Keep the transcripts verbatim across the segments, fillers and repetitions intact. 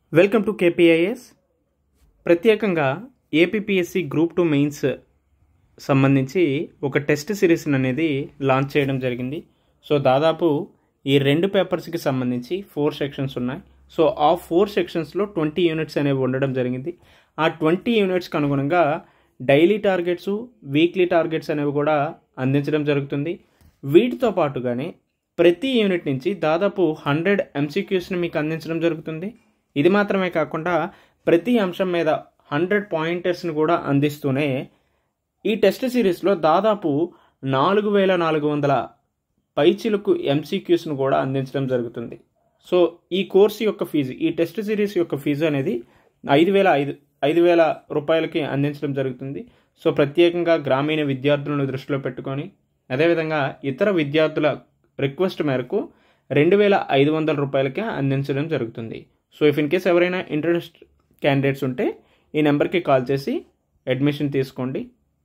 Welcome to KPIS. ప్రత్యేకంగా APPSC group two mains సంబంధించి ఒక టెస్ట్ సిరీస్ అనేది లాంచ్ చేయడం జరిగింది. సో దాదాపు ఈ రెండు పేపర్స్కి సంబంధించి ఫోర్ సెక్షన్స్ ఉన్నాయి. సో ఆ ఫోర్ సెక్షన్స్లో ట్వంటీ యూనిట్స్ అనేవి ఉండడం జరిగింది. ఆ ట్వంటీ యూనిట్స్కి అనుగుణంగా డైలీ టార్గెట్స్, వీక్లీ టార్గెట్స్ అనేవి కూడా అందించడం జరుగుతుంది. వీటితో పాటుగానే ప్రతి యూనిట్ నుంచి దాదాపు హండ్రెడ్ ఎంసీక్యూస్ని మీకు అందించడం జరుగుతుంది. ఇది మాత్రమే కాకుండా ప్రతి అంశం మీద హండ్రెడ్ పాయింటర్స్ని కూడా అందిస్తూనే ఈ టెస్ట్ సిరీస్లో దాదాపు నాలుగు వేల నాలుగు వందల పైచిలకు ఎంసీక్యూస్ను కూడా అందించడం జరుగుతుంది. సో ఈ కోర్సు యొక్క ఫీజు, ఈ టెస్ట్ సిరీస్ యొక్క ఫీజు అనేది ఐదు వేల ఐదు ఐదు వేల రూపాయలకి అందించడం జరుగుతుంది. సో ప్రత్యేకంగా గ్రామీణ విద్యార్థులను దృష్టిలో పెట్టుకొని, అదేవిధంగా ఇతర విద్యార్థుల రిక్వెస్ట్ మేరకు రెండు వేల ఐదు వందల రూపాయలకే అందించడం జరుగుతుంది. సో ఇఫ్ ఇన్ కేస్ ఎవరైనా ఇంట్రెస్ట్ క్యాండిడేట్స్ ఉంటే ఈ నెంబర్కి కాల్ చేసి అడ్మిషన్ తీసుకోండి.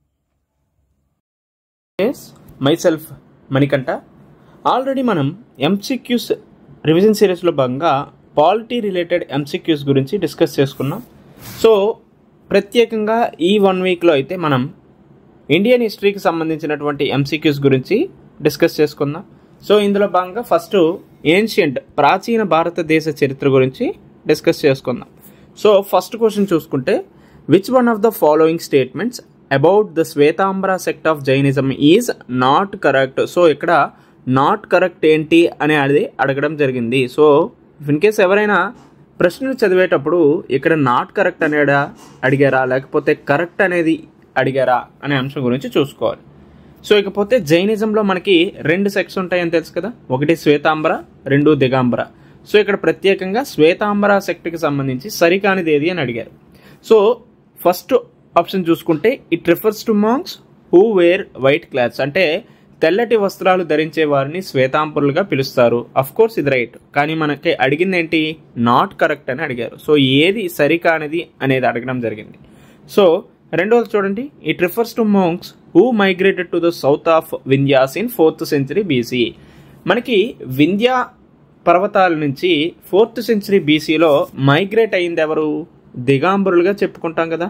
Yes myself Manikanta. Already మనం ఎంసీక్యూస్ రివిజన్ సిరీస్లో భాగంగా పాలిటీ రిలేటెడ్ ఎంసీక్యూస్ గురించి డిస్కస్ చేసుకున్నాం. సో ప్రత్యేకంగా ఈ వన్ వీక్లో అయితే మనం ఇండియన్ హిస్టరీకి సంబంధించినటువంటి ఎంసీక్యూస్ గురించి డిస్కస్ చేసుకుందాం. సో ఇందులో భాగంగా ఫస్ట్ ఏన్షియంట్ ప్రాచీన భారతదేశ చరిత్ర గురించి డిస్కస్ చేసుకుందాం. సో ఫస్ట్ క్వశ్చన్ చూసుకుంటే, which one of the following statements about the Svetambara sect of Jainism is not correct. So ఇక్కడ నాట్ కరెక్ట్ ఏంటి అని అది అడగడం జరిగింది. సో ఇన్ కేస్ ఎవరైనా ప్రశ్నలు చదివేటప్పుడు ఇక్కడ నాట్ కరెక్ట్ అనేదా అడిగారా, లేకపోతే కరెక్ట్ అనేది అడిగారా అనే అంశం గురించి చూసుకోవాలి. సో ఇకపోతే జైనిజంలో మనకి రెండు సెక్ట్స్ ఉంటాయని తెలుసు కదా, ఒకటి శ్వేతాంబర, రెండు దిగాంబర. సో ఇక్కడ ప్రత్యేకంగా శ్వేతాంబర సెక్ట్కి సంబంధించి సరికానిది ఏది అని అడిగారు. సో ఫస్ట్ ఆప్షన్ చూసుకుంటే, it refers to monks who wear white clothes, అంటే తెల్లటి వస్త్రాలు ధరించే వారిని శ్వేతాంబరులుగా పిలుస్తారు. అఫ్ కోర్స్ ఇది రైట్, కానీ మనకి అడిగింది ఏంటి, నాట్ కరెక్ట్ అని అడిగారు. సో ఏది సరికానిది అనేది అడగడం జరిగింది. సో రెండవది చూడండి, it refers to monks who migrated to the south of Vindhyas in fourth century BC. మనకి వింధ్యా పర్వతాల నుంచి ఫోర్త్ సెంచరీ బీసీలో మైగ్రేట్ అయింది ఎవరు, దిగాంబరులుగా చెప్పుకుంటాం కదా.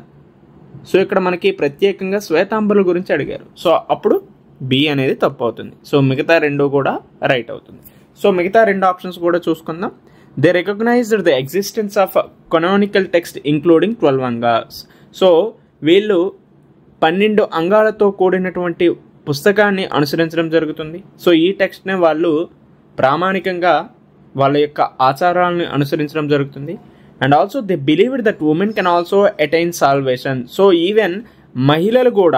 సో ఇక్కడ మనకి ప్రత్యేకంగా శ్వేతాంబరుల గురించి అడిగారు. సో అప్పుడు బి అనేది తప్పు అవుతుంది. సో మిగతా రెండు కూడా రైట్ అవుతుంది. సో మిగతా రెండు ఆప్షన్స్ కూడా చూసుకుందాం. They recognized the existence of canonical text including twelve angas. So వీళ్ళు పన్నెండు అంగాలతో కూడినటువంటి పుస్తకాన్ని అనుసరించడం జరుగుతుంది. సో ఈ టెక్స్ట్నే వాళ్ళు ప్రామాణికంగా వాళ్ళ యొక్క ఆచారాలను అనుసరించడం జరుగుతుంది. And also they believed that women can also attain salvation. So even మహిళలు కూడా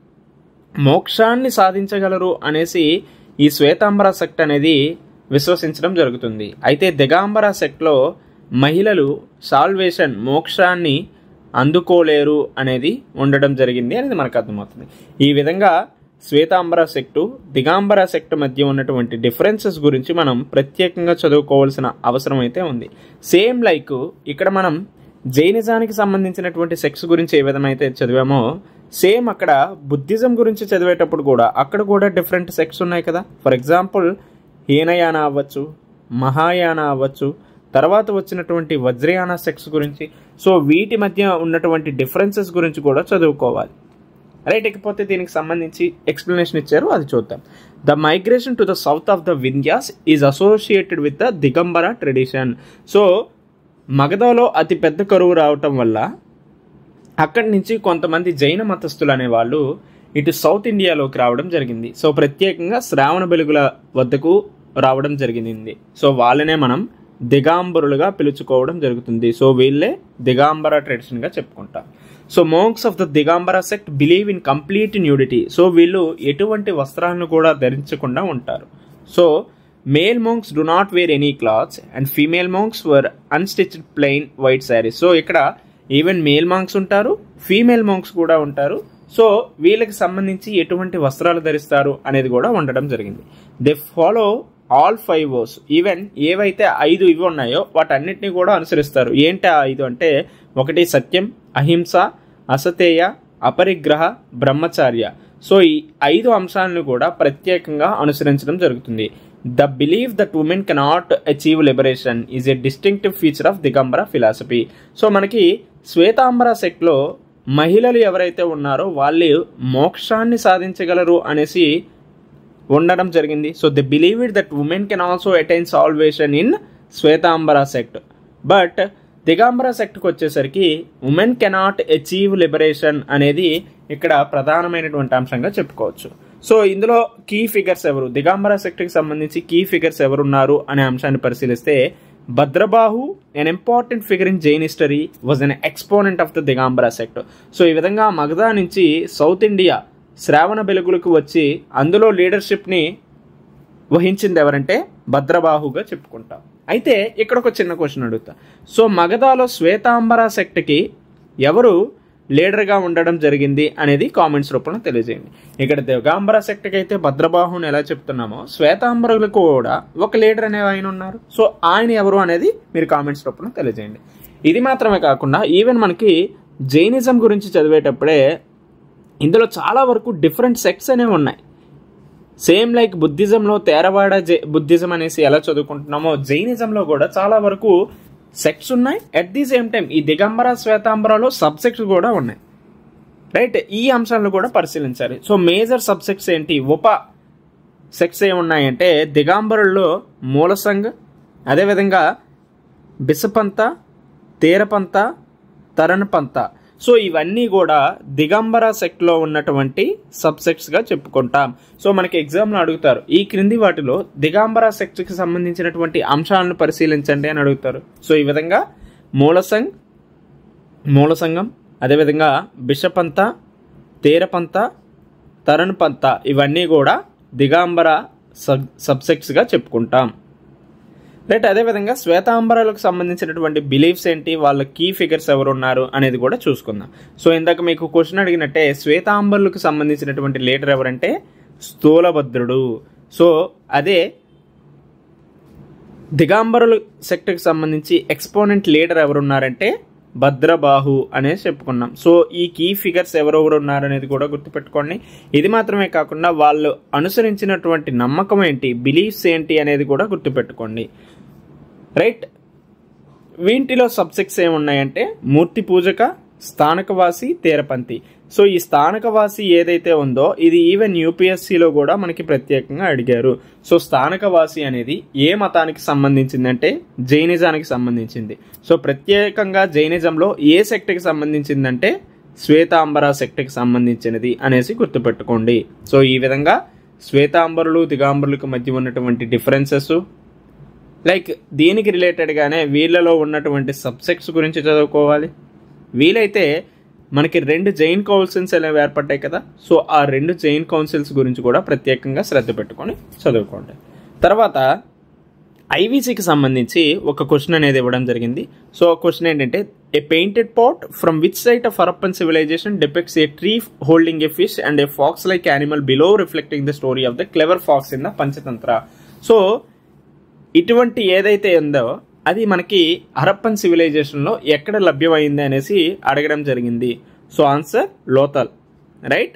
మోక్షాన్ని సాధించగలరు అనేసి ఈ శ్వేతాంబర సెక్ట్ అనేది విశ్వసించడం జరుగుతుంది. అయితే దిగాంబర సెక్ట్లో మహిళలు సాల్వేషన్, మోక్షాన్ని అందుకోలేరు అనేది ఉండడం జరిగింది అనేది మనకు అర్థమవుతుంది. ఈ విధంగా శ్వేతాంబర సెక్టు, దిగాంబర సెక్టు మధ్య ఉన్నటువంటి డిఫరెన్సెస్ గురించి మనం ప్రత్యేకంగా చదువుకోవాల్సిన అవసరం అయితే ఉంది. సేమ్ లైక్ ఇక్కడ మనం జైనిజానికి సంబంధించినటువంటి సెక్స్ గురించి ఏ విధంగా అయితే చదివామో, సేమ్ అక్కడ బుద్ధిజం గురించి చదివేటప్పుడు కూడా అక్కడ కూడా డిఫరెంట్ సెక్స్ ఉన్నాయి కదా. ఫర్ ఎగ్జాంపుల్ హీనయాన అవ్వచ్చు, మహాయాన అవ్వచ్చు, తర్వాత వచ్చినటువంటి వజ్రయాన సెక్స్ గురించి. సో వీటి మధ్య ఉన్నటువంటి డిఫరెన్సెస్ గురించి కూడా చదువుకోవాలి, రైట్. ఇకపోతే దీనికి సంబంధించి ఎక్స్ప్లెనేషన్ ఇచ్చారు, అది చూద్దాం. The migration to the south of the Vindhyas is associated with the Digambara tradition. So మగధలో అతి పెద్ద కరువు రావటం వల్ల అక్కడి నుంచి కొంతమంది జైన మతస్థులు అనేవాళ్ళు ఇటు సౌత్ ఇండియాలోకి రావడం జరిగింది. సో ప్రత్యేకంగా శ్రావణ బెలుగుల వద్దకు రావడం జరిగింది. సో వాళ్ళనే మనం దిగాంబరులుగా పిలుచుకోవడం జరుగుతుంది. సో వీళ్ళే దిగాంబర ట్రెడిషన్గా చెప్పుకుంటాం. So monks of the Digambara sect believe in complete nudity. So వీళ్ళు ఎటువంటి వస్త్రాలను కూడా ధరించకుండా ఉంటారు. So male monks do not wear any clothes and female monks wear unstitched plain white saris. So ఇక్కడ ఈవెన్ మేల్ మాంక్స్ ఉంటారు, ఫీమేల్ మాంక్స్ కూడా ఉంటారు. సో వీళ్ళకి సంబంధించి ఎటువంటి వస్త్రాలు ధరిస్తారు అనేది కూడా ఉండడం జరిగింది. They follow all five vows. Even ఏవైతే ఐదు ఇవి ఉన్నాయో వాటన్నిటిని కూడా అనుసరిస్తారు. ఏంటి ఆ ఐదు అంటే, ఒకటి సత్యం, అహింస, అసతేయ, అపరిగ్రహ, బ్రహ్మచార్య. సో ఈ ఐదు అంశాలను కూడా ప్రత్యేకంగా అనుసరించడం జరుగుతుంది. The believe that women cannot achieve liberation is a distinctive feature of Digambara philosophy. So మనకి శ్వేతాంబర సెక్ట్లో మహిళలు ఎవరైతే ఉన్నారో వాళ్ళు మోక్షాన్ని సాధించగలరు అనేసి ఉండడం జరిగింది. So they believe it that women can also attain salvation in Svetambara sect. But Digambara సెక్ట్కి వచ్చేసరికి ఉమెన్ కెనాట్ అచీవ్ లిబరేషన్ అనేది ఇక్కడ ప్రధానమైనటువంటి అంశంగా చెప్పుకోవచ్చు. సో ఇందులో కీ ఫిగర్స్ ఎవరు, దిగంబర సెక్ట్కి సంబంధించి కీ ఫిగర్స్ ఎవరున్నారు అనే అంశాన్ని పరిశీలిస్తే Bhadrabahu, an important figure in Jain history, was an exponent of the Digambara sect. So ఈ విధంగా మగధ నుంచి సౌత్ ఇండియా శ్రావణ బెలుగులకు వచ్చి అందులో లీడర్షిప్ని వహించింది ఎవరంటే భద్రబాహుగా చెప్పుకుంటాం. అయితే ఇక్కడ ఒక చిన్న క్వశ్చన్ అడుగుతా. సో మగధలో శ్వేతాంబర సెక్ట్కి ఎవరు లీడర్గా ఉండడం జరిగింది అనేది కామెంట్స్ రూపంలో తెలియజేయండి. ఇక్కడ దిగంబర సెక్ట్కి అయితే భద్రబాహుని ఎలా చెప్తున్నామో శ్వేతాంబరులకు కూడా ఒక లీడర్ అనే ఆయన ఉన్నారు. సో ఆయన ఎవరు అనేది మీరు కామెంట్స్ రూపంలో తెలియజేయండి. ఇది మాత్రమే కాకుండా ఈవెన్ మనకి జైనిజం గురించి చదివేటప్పుడే ఇందులో చాలా వరకు డిఫరెంట్ సెక్ట్స్ అనేవి ఉన్నాయి. సేమ్ లైక్ బుద్ధిజంలో తేరవాడ జై బుద్ధిజం అనేసి ఎలా చదువుకుంటున్నామో జైనిజంలో కూడా చాలా వరకు సెక్ట్స్ ఉన్నాయి. అట్ ది సేమ్ టైం ఈ దిగంబర శ్వేతాంబరలో సబ్సెక్ట్స్ కూడా ఉన్నాయి. రైట్, ఈ అంశాలను కూడా పరిశీలించాలి. సో మేజర్ సబ్సెక్ట్స్ ఏంటి, ఉప సెక్ట్స్ ఏమున్నాయంటే దిగంబరుల్లో మూలసంగ్, అదేవిధంగా బిసపంత, తేరపంత, తరణపంత. సో ఇవన్నీ కూడా దిగంబర సెక్ట్లో ఉన్నటువంటి సబ్సెక్ట్స్గా చెప్పుకుంటాం. సో మనకి ఎగ్జామ్లో అడుగుతారు ఈ క్రింది వాటిలో దిగంబర సెక్ట్కి సంబంధించినటువంటి అంశాలను పరిశీలించండి అని అడుగుతారు. సో ఈ విధంగా మూలసంగ్, మూలసంగం, అదేవిధంగా బిషపంత, తేరపంత, తరణపంత ఇవన్నీ కూడా దిగంబర సబ్ సబ్సెక్ట్స్గా చెప్పుకుంటాం. రైట్, అదేవిధంగా శ్వేతాంబరులకు సంబంధించినటువంటి బిలీఫ్స్ ఏంటి, వాళ్ళ కీ ఫిగర్స్ ఎవరు ఉన్నారు అనేది కూడా చూసుకుందాం. సో ఇందాక మీకు క్వశ్చన్ అడిగినట్టే శ్వేతాంబరులకు సంబంధించినటువంటి లీడర్ ఎవరంటే స్థూలభద్రుడు. సో అదే దిగంబరుల సెక్ట్కి సంబంధించి ఎక్స్పోనెంట్ లీడర్ ఎవరున్నారంటే భద్రబాహు అనేసి చెప్పుకున్నాం. సో ఈ కీ ఫిగర్స్ ఎవరెవరు ఉన్నారు అనేది కూడా గుర్తుపెట్టుకోండి. ఇది మాత్రమే కాకుండా వాళ్ళు అనుసరించినటువంటి నమ్మకం ఏంటి, బిలీఫ్స్ ఏంటి అనేది కూడా గుర్తుపెట్టుకోండి. రైట్, వీటిలో సబ్సెక్ట్స్ ఏమున్నాయంటే మూర్తి పూజక, స్థానకవాసి, తేరపంతి. సో ఈ స్థానకవాసి ఏదైతే ఉందో ఇది ఈవెన్ యూపీఎస్సీలో కూడా మనకి ప్రత్యేకంగా అడిగారు. సో స్థానకవాసి అనేది ఏ మతానికి సంబంధించిందంటే జైనిజానికి సంబంధించింది. సో ప్రత్యేకంగా జైనిజంలో ఏ సెక్ట్కి సంబంధించిందంటే శ్వేతాంబర సెక్ట్కి సంబంధించినది అనేసి గుర్తుపెట్టుకోండి. సో ఈ విధంగా శ్వేతాంబరులు దిగంబరులకు మధ్య ఉన్నటువంటి డిఫరెన్సెస్, లైక్ దీనికి రిలేటెడ్గానే వీళ్ళలో ఉన్నటువంటి సబ్సెక్ట్స్ గురించి చదువుకోవాలి. వీలైతే మనకి రెండు జైన్ కౌన్సిల్స్ అనేవి ఏర్పడ్డాయి కదా, సో ఆ రెండు జైన్ కౌన్సిల్స్ గురించి కూడా ప్రత్యేకంగా శ్రద్ధ పెట్టుకొని చదువుకోండి. తర్వాత ఐవీసీకి సంబంధించి ఒక క్వశ్చన్ అనేది ఇవ్వడం జరిగింది. సో ఆ క్వశ్చన్ ఏంటంటే a painted pot from which site of Harappan civilization depicts a tree holding a fish and a fox like animal below reflecting the story of the clever fox in the Panchatantra. So ఇటువంటి ఏదైతే ఉందో అది మనకి Harappan సివిలైజేషన్లో ఎక్కడ లభ్యమైంది అనేసి అడగడం జరిగింది. So answer Lothal. Right,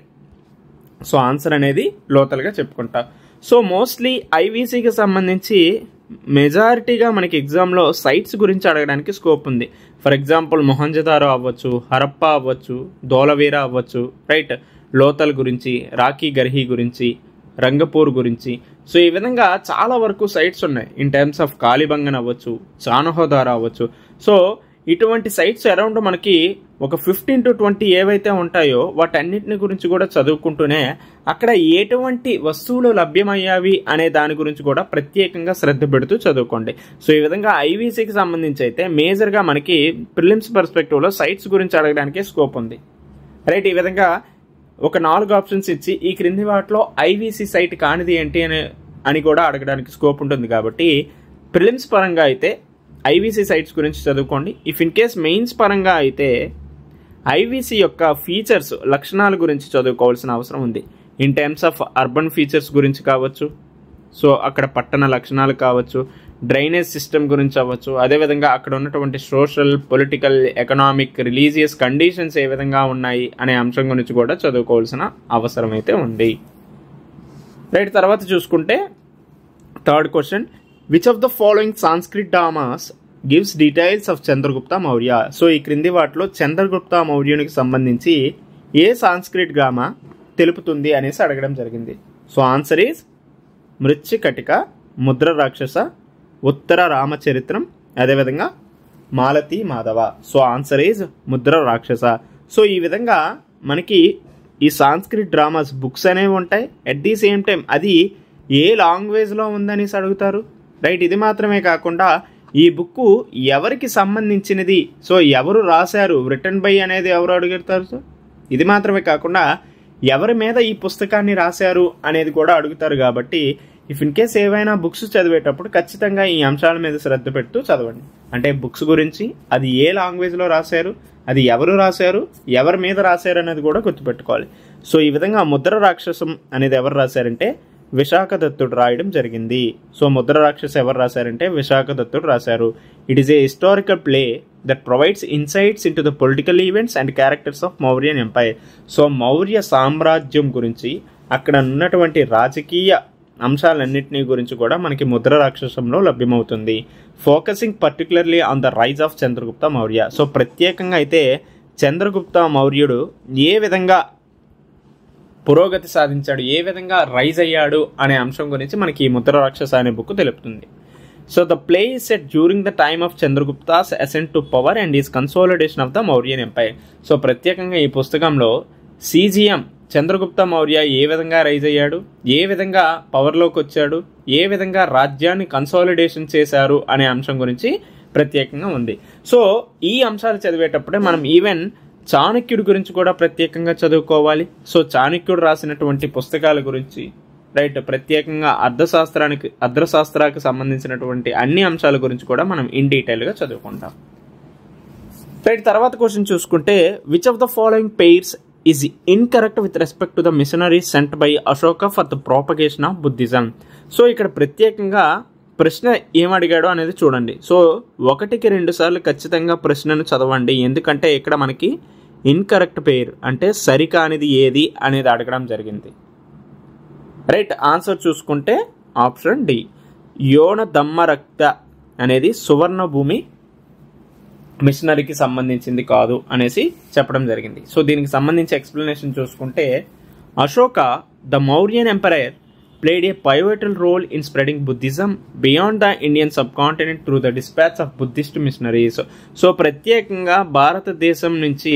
so answer అనేది లోథల్గా చెప్పుకుంటా. సో మోస్ట్లీ ఐవీసీకి సంబంధించి మెజారిటీగా మనకి ఎగ్జామ్లో సైట్స్ గురించి అడగడానికి స్కోప్ ఉంది. ఫర్ ఎగ్జాంపుల్ మొహంజదారో అవ్వచ్చు, హరప్ప అవ్వచ్చు, ధోలవీర అవ్వచ్చు. రైట్, లోథల్ గురించి, రాఖీ గర్హి గురించి, రంగపూర్ గురించి. సో ఈ విధంగా చాలా వరకు సైట్స్ ఉన్నాయి. ఇన్ టర్మ్స్ ఆఫ్ కాళీబంగన్ అవ్వచ్చు, చానహోదార అవ్వచ్చు. సో ఇటువంటి సైట్స్ అరౌండ్ మనకి ఒక ఫిఫ్టీన్ టు ట్వంటీ ఏవైతే ఉంటాయో వాటన్నిటిని గురించి కూడా చదువుకుంటూనే అక్కడ ఎటువంటి వస్తువులు లభ్యమయ్యావి అనే దాని గురించి కూడా ప్రత్యేకంగా శ్రద్ధ పెడుతూ చదువుకోండి. సో ఈ విధంగా ఐవీసీకి సంబంధించి అయితే మేజర్గా మనకి ప్రిలిమ్స్ పర్స్పెక్టివ్లో సైట్స్ గురించి అడగడానికి స్కోప్ ఉంది. రైట్, ఈ విధంగా ఒక నాలుగు ఆప్షన్స్ ఇచ్చి ఈ క్రింది వాటిలో ఐవీసీ సైట్ కానిది ఏంటి అని అని కూడా అడగడానికి స్కోప్ ఉంటుంది. కాబట్టి ప్రిలిమ్స్ పరంగా అయితే ఐవీసీ సైట్స్ గురించి చదువుకోండి. ఇఫ్ ఇన్ కేస్ మెయిన్స్ పరంగా అయితే ఐవీసీ యొక్క ఫీచర్స్, లక్షణాల గురించి చదువుకోవాల్సిన అవసరం ఉంది. In terms of urban features గురించి కావచ్చు, సో అక్కడ పట్టణ లక్షణాలు కావచ్చు, డ్రైనేజ్ సిస్టమ్ గురించి అవ్వచ్చు, అదేవిధంగా అక్కడ ఉన్నటువంటి social, political, economic, religious conditions ఏ విధంగా ఉన్నాయి అనే అంశం గురించి కూడా చదువుకోవాల్సిన అవసరం అయితే ఉంది. రైట్, తర్వాత చూసుకుంటే third question, which of the following Sanskrit dramas gives details of Chandragupta Maurya? So ఈ క్రింది వాటిలో చంద్రగుప్త మౌర్యునికి సంబంధించి ఏ సాంస్క్రిట్ డ్రామా తెలుపుతుంది అనేసి అడగడం జరిగింది. సో ఆన్సర్ ఈజ్ మృచ్ఛకటిక, ముద్ర రాక్షస, ఉత్తర రామచరిత్రం, అదేవిధంగా Malati Madhava. So answer is Mudra Rakshasa. So ఈ విధంగా మనకి ఈ సాంస్క్రిట్ డ్రామాస్ బుక్స్ అనేవి ఉంటాయి. అట్ ది సేమ్ టైం అది ఏ లాంగ్వేజ్లో ఉందనేసి అడుగుతారు, రైట్. ఇది మాత్రమే కాకుండా ఈ బుక్ ఎవరికి సంబంధించినది, సో ఎవరు రాశారు, రిటర్న్ బై అనేది ఎవరు అడుగుతారు. సో ఇది మాత్రమే కాకుండా ఎవరి మీద ఈ పుస్తకాన్ని రాశారు అనేది కూడా అడుగుతారు. కాబట్టి ఇఫ్ ఇన్ కేస్ ఏవైనా బుక్స్ చదివేటప్పుడు ఖచ్చితంగా ఈ అంశాల మీద శ్రద్ధ పెడుతూ చదవండి. అంటే బుక్స్ గురించి, అది ఏ లాంగ్వేజ్లో రాశారు, అది ఎవరు రాశారు, ఎవరి మీద రాశారు అనేది కూడా గుర్తుపెట్టుకోవాలి. సో ఈ విధంగా ముద్ర రాక్షసం అనేది ఎవరు రాశారంటే విశాఖ దత్తుడు రాయడం జరిగింది. సో ముద్ర రాక్షస ఎవరు రాశారంటే విశాఖ దత్తుడు రాశారు. It is a historical play that provides insights into the political events and characters of Mauryan empire. So Maurya సామ్రాజ్యం గురించి, అక్కడ ఉన్నటువంటి రాజకీయ అంశాలన్నింటినీ గురించి కూడా మనకి ముద్ర రాక్షసంలో లభ్యమవుతుంది. Focusing particularly on the rise of Chandragupta Maurya. So ప్రత్యేకంగా అయితే చంద్రగుప్త మౌర్యుడు ఏ విధంగా పురోగతి సాధించాడు, ఏ విధంగా రైజ్ అయ్యాడు అనే అంశం గురించి మనకి ఈ ముద్ర రాక్షస అనే బుక్ తెలుపుతుంది. So the play is set during the time of Chandragupta's ascent to power and his consolidation of the Mauryan empire. So ప్రత్యేకంగా ఈ పుస్తకంలో సీజీఎం చంద్రగుప్త మౌర్య ఏ విధంగా రైజ్ అయ్యాడు, ఏ విధంగా పవర్లోకి వచ్చాడు, ఏ విధంగా రాజ్యాన్ని కన్సాలిడేషన్ చేశారు అనే అంశం గురించి ప్రత్యేకంగా ఉంది. సో ఈ అంశాలు చదివేటప్పుడే మనం ఈవెన్ చాణక్యుడి గురించి కూడా ప్రత్యేకంగా చదువుకోవాలి. సో చాణక్యుడు రాసినటువంటి పుస్తకాల గురించి, రైట్, ప్రత్యేకంగా అర్థశాస్త్రానికి అర్థశాస్త్రానికి సంబంధించినటువంటి అన్ని అంశాల గురించి కూడా మనం ఇన్ డీటెయిల్గా చదువుకుంటాం. రైట్, తర్వాత క్వశ్చన్ చూసుకుంటే, which of the following pairs is incorrect with respect to the missionaries sent by Ashoka for the propagation of Buddhism. So ఇక్కడ ప్రత్యేకంగా ప్రశ్న ఏమడిగాడో అనేది చూడండి. సో ఒకటికి రెండు సార్లు ఖచ్చితంగా ప్రశ్నను చదవండి, ఎందుకంటే ఇక్కడ మనకి ఇన్కరెక్ట్ పెయిర్ అంటే సరికానిది ఏది అనేది అడగడం జరిగింది. రైట్, ఆన్సర్ చూసుకుంటే ఆప్షన్ డి, యోన దమ్మరక్త అనేది సువర్ణ భూమి మిషనరీకి సంబంధించింది కాదు అనేసి చెప్పడం జరిగింది. సో దీనికి సంబంధించి ఎక్స్ప్లెనేషన్ చూసుకుంటే, Ashoka the Mauryan empire played a pivotal role in spreading Buddhism beyond the Indian subcontinent through the dispatch of Buddhist missionaries. So ప్రత్యేకంగా భారతదేశం నుంచి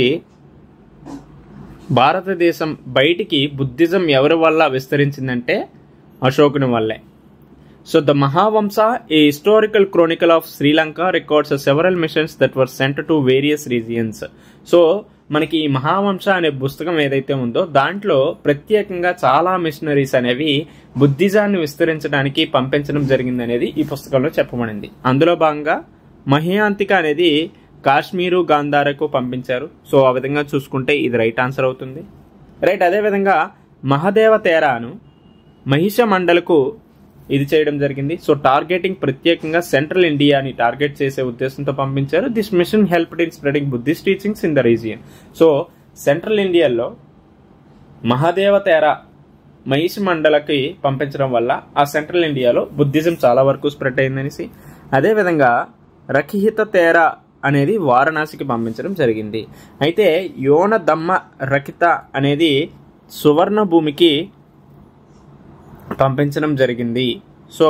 భారతదేశం బయటికి బుద్ధిజం ఎవరి వల్ల విస్తరించిందంటే అశోకుని వల్లే. So the Mahavamsa, a historical chronicle of Sri Lanka, records several missions that were sent to various regions. So మనకి ఈ మహావంశ అనే పుస్తకం ఏదైతే ఉందో దాంట్లో ప్రత్యేకంగా చాలా మిషనరీస్ అనేవి బుద్ధిజాన్ని విస్తరించడానికి పంపించడం జరిగింది అనేది ఈ పుస్తకంలో చెప్పబడింది. అందులో భాగంగా మహయాంతిక అనేది కాశ్మీరు, గాంధారకు పంపించారు. సో ఆ విధంగా చూసుకుంటే ఇది రైట్ ఆన్సర్ అవుతుంది. రైట్, అదేవిధంగా మహదేవ తేరాను మహిష మండలకు ఇది చేయడం జరిగింది. సో టార్గెటింగ్ ప్రత్యేకంగా సెంట్రల్ ఇండియాని టార్గెట్ చేసే ఉద్దేశంతో పంపించారు. This mission helped in spreading Buddhist teachings in the region. So central ఇండియాలో మహాదేవ తేరా మహిష మండలకి పంపించడం వల్ల ఆ సెంట్రల్ ఇండియాలో బుద్ధిజం చాలా వరకు స్ప్రెడ్ అయిందనేసి, అదేవిధంగా రఖిహిత తేరా అనేది వారణాసికి పంపించడం జరిగింది. అయితే యోన దమ్మ రఖిత అనేది సువర్ణ భూమికి పంపించడం జరిగింది. So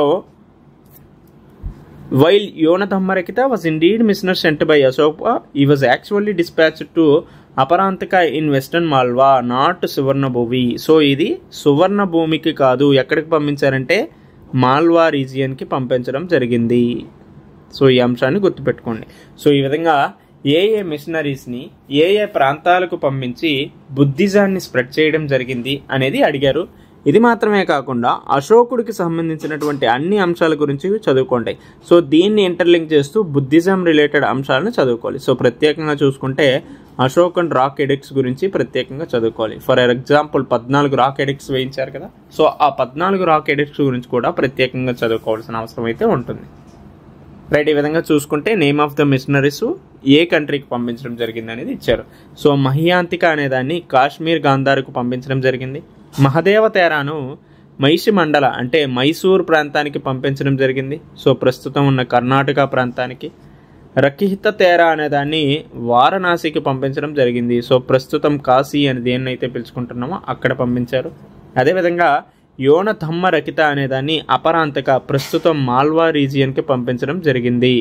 while Yona Dhammarakkhita was indeed missioner sent by Ashoka, he was actually dispatched to Aparantika in western Malwa, not Suvarna Bhumi. So ఇది సువర్ణ భూమికి కాదు, ఎక్కడికి పంపించారంటే మాల్వా రీజియన్కి పంపించడం జరిగింది. సో ఈ అంశాన్ని గుర్తుపెట్టుకోండి. సో ఈ విధంగా ఏ ఏ మిషనరీస్ని ఏ ఏ ప్రాంతాలకు పంపించి బుద్ధిజాన్ని స్ప్రెడ్ చేయడం జరిగింది అనేది అడిగారు. ఇది మాత్రమే కాకుండా అశోకుడికి సంబంధించినటువంటి అన్ని అంశాల గురించి చదువుకోండి. సో దీన్ని ఇంటర్లింక్ చేస్తూ బుద్ధిజం రిలేటెడ్ అంశాలను చదువుకోవాలి. సో ప్రత్యేకంగా చూసుకుంటే అశోకన్ రాక్ ఎడిక్ట్స్ గురించి ప్రత్యేకంగా చదువుకోవాలి. ఫర్ ఎగ్జాంపుల్ పద్నాలుగు రాక్ ఎడిక్ట్స్ వేయించారు కదా, సో ఆ పద్నాలుగు రాక్ ఎడిక్ట్స్ గురించి కూడా ప్రత్యేకంగా చదువుకోవాల్సిన అవసరం అయితే ఉంటుంది. రైట్, ఈ విధంగా చూసుకుంటే నేమ్ ఆఫ్ ద మిషనరీస్ ఏ కంట్రీకి పంపించడం జరిగింది అనేది ఇచ్చారు. సో మహయాంతిక అనే దాన్ని కాశ్మీర్, గాంధారకు పంపించడం జరిగింది. మహదేవ తేరాను మైషి మండల అంటే మైసూర్ ప్రాంతానికి పంపించడం జరిగింది. సో ప్రస్తుతం ఉన్న కర్ణాటక ప్రాంతానికి. రకిహిత తేరా అనే దాన్ని వారణాసికి పంపించడం జరిగింది. సో ప్రస్తుతం కాశీ అని దేన్నైతే పిలుచుకుంటున్నామో అక్కడ పంపించారు. అదేవిధంగా యోనధమ్మ రకిత అనే దాన్ని అపరాంతక ప్రస్తుతం మాల్వా రీజియన్కి పంపించడం జరిగింది.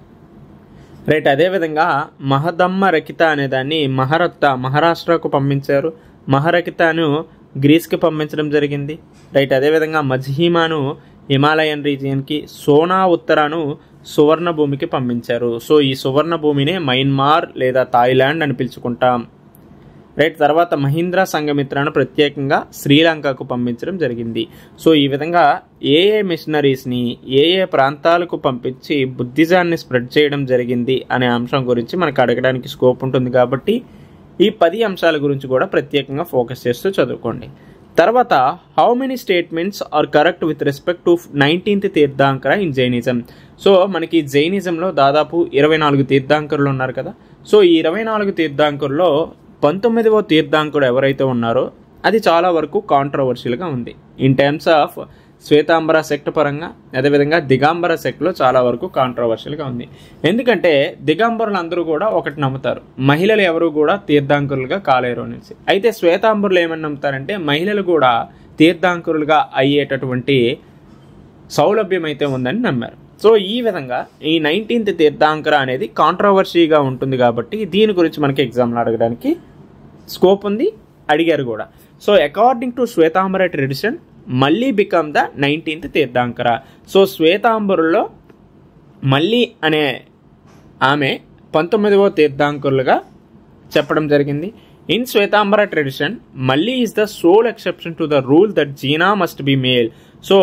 రైట్. అదేవిధంగా మహదమ్మ రకిత అనే దాన్ని మహరత్త మహారాష్ట్రకు పంపించారు. మహరకితను గ్రీస్కి పంపించడం జరిగింది. రైట్. అదేవిధంగా మజ్హీమాను హిమాలయన్ రీజియన్కి, సోనా ఉత్తరాను సువర్ణ భూమికి పంపించారు. సో ఈ సువర్ణ భూమినే మయన్మార్ లేదా థాయిలాండ్ అని పిలుచుకుంటాం. రైట్. తర్వాత మహీంద్ర సంఘమిత్రను ప్రత్యేకంగా శ్రీలంకకు పంపించడం జరిగింది. సో ఈ విధంగా ఏ ఏ మిషనరీస్ని ఏ ఏ ప్రాంతాలకు పంపించి బుద్ధిజాన్ని స్ప్రెడ్ చేయడం జరిగింది అనే అంశం గురించి మనకు అడగడానికి స్కోప్ ఉంటుంది. కాబట్టి ఈ పది అంశాల గురించి కూడా ప్రత్యేకంగా ఫోకస్ చేస్తూ చదువుకోండి. తర్వాత how many statements are correct with respect to nineteenth tirthankara in Jainism. So మనకి జైనిజంలో దాదాపు ఇరవై నాలుగు తీర్థాంకరులు ఉన్నారు కదా. సో ఈ ఇరవై నాలుగు తీర్థాంకరుల్లో పంతొమ్మిదవ తీర్థాంకుడు ఎవరైతే ఉన్నారో అది చాలా వరకు కాంట్రవర్షియల్గా ఉంది in terms of Svetambara sect పరంగా. అదేవిధంగా దిగాంబర సెక్ట్లో చాలా వరకు కాంట్రవర్షియల్గా ఉంది. ఎందుకంటే దిగాంబరులు అందరూ కూడా ఒకటి నమ్ముతారు, మహిళలు ఎవరు కూడా తీర్థాంకురులుగా కాలేరు అనేసి. అయితే శ్వేతాంబరులు ఏమని నమ్ముతారంటే మహిళలు కూడా తీర్థాంకురులుగా అయ్యేటటువంటి సౌలభ్యం అయితే ఉందని నమ్మారు. సో ఈ విధంగా ఈ నైన్టీన్త్ తీర్థాంకర అనేది కాంట్రవర్సీగా ఉంటుంది. కాబట్టి దీని గురించి మనకి ఎగ్జామ్లో అడగడానికి స్కోప్ ఉంది, అడిగారు కూడా. So according to Svetambara tradition Malli become the nineteenth tirthankara. So శ్వేతాంబరుల్లో మళ్ళీ అనే ఆమె పంతొమ్మిదవ తీర్థాంకురులుగా చెప్పడం జరిగింది. In Svetambara tradition Malli is the sole exception to the rule that Jina must be male. So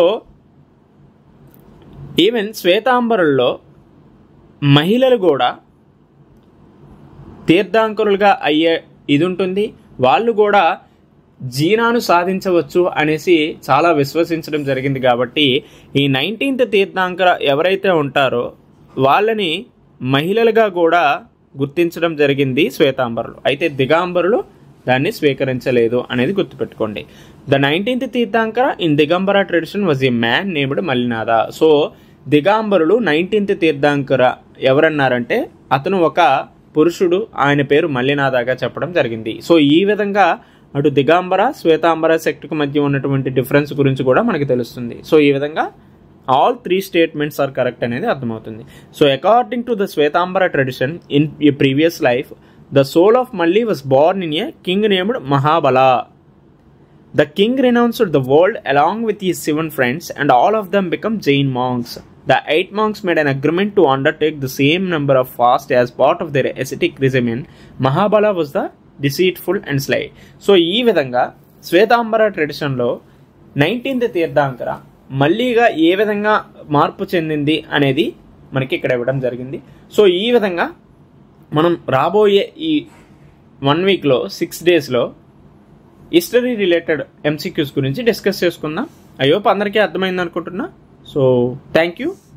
even శ్వేతాంబరుల్లో మహిళలు కూడా తీర్థాంకరులుగా అయ్యే ఇది ఉంటుంది, వాళ్ళు కూడా జీనాను సాధించవచ్చు అనేసి చాలా విశ్వసించడం జరిగింది. కాబట్టి ఈ నైన్టీన్త్ తీర్థాంకర ఎవరైతే ఉంటారో వాళ్ళని మహిళలుగా కూడా గుర్తించడం జరిగింది శ్వేతాంబరులు. అయితే దిగాంబరులు దాన్ని స్వీకరించలేదు అనేది గుర్తుపెట్టుకోండి. The nineteenth tirthankara in Digambara tradition was a man named Mallinatha. So దిగాంబరులు నైన్టీన్త్ తీర్థాంకర ఎవరన్నారంటే అతను ఒక పురుషుడు, ఆయన పేరు మల్లినాథగా చెప్పడం జరిగింది. సో ఈ విధంగా అటు దిగాంబర శ్వేతాంబర సెక్ట్కి మధ్య ఉన్నటువంటి డిఫరెన్స్ గురించి కూడా మనకి తెలుస్తుంది. సో ఈ విధంగా all three statements are correct అనేది అర్థమవుతుంది. So according to the Svetambara tradition in a previous life the soul of Malli was born in a king named Mahabala. The king renounced the world along with his seven friends and all of them become Jain monks. The eight monks made an agreement to undertake the same number of fasts as part of their ascetic regimen. Mahabala was the deceitful and sly. So ఈ విధంగా Shvetambara ట్రెడిషన్లో nineteenth తీర్థాంకర మళ్ళీగా ఏ విధంగా మార్పు చెందింది అనేది మనకి ఇక్కడ ఇవ్వడం జరిగింది. సో ఈ విధంగా మనం రాబోయే ఈ వన్ వీక్లో సిక్స్ డేస్లో హిస్టరీ రిలేటెడ్ ఎంసీక్యూస్ గురించి డిస్కస్ చేసుకుందాం. ఐ హోప్ అందరికీ అర్థమైంది అనుకుంటున్నా. So thank you.